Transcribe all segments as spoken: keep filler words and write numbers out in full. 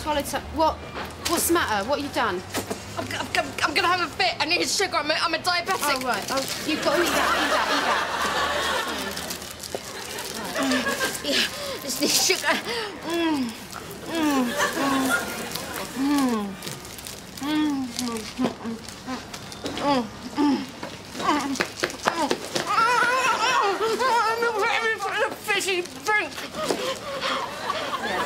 swallowed some... What? What's the matter? What have you done? I'm, I'm, I'm going to have a fit. I need sugar. I'm a, I'm a diabetic. Oh, right. Oh, you've got to eat that, eat that, eat that. Right. Yeah, just need sugar. Mm. Mm. Mm. Mm. Mm. Mm. I'm ready for a fishy drink. Yeah.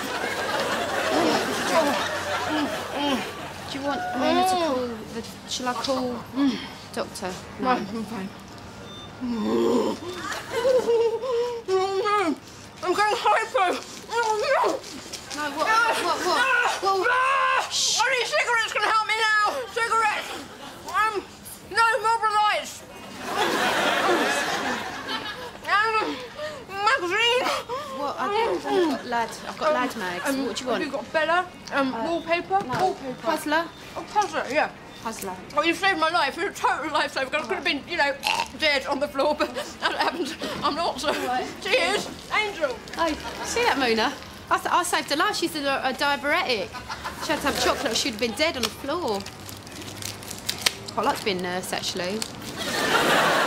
Do you want Mona to call the... Shall I call mm. doctor? No, I'm fine. I'm going hypo. No, what? What? What? Well, shh. Only cigarettes can help me now. Cigarettes. Um, no, more lights. Um, magazine. what? I've, I've got lad. I've got Um, lad mags. Um, what do you want? Have you got Bella? Um, Uh, wallpaper? No. Wallpaper. Puzzler? Oh, puzzler, yeah. Puzzler. Oh, you saved my life. You're a total lifesaver. I could have been, you know, dead on the floor, but that happened. I'm not, so... Right. Cheers, Angel. Oh, see that, Mona? I, th I saved her life. She's a, a diabetic. She had to have chocolate or she'd have been dead on the floor. Quite like to be a nurse, actually.